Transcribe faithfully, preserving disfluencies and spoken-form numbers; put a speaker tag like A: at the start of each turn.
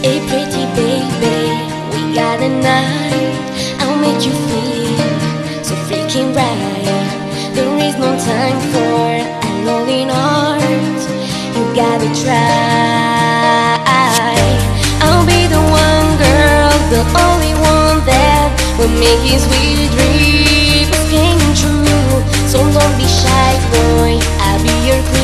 A: Hey pretty baby, we got a night. I'll make you feel so freaking right. There is no time for a lonely heart. You gotta try. I'll be the one girl, the only one that will make his sweet dreams came true. So don't be shy, boy, I'll be your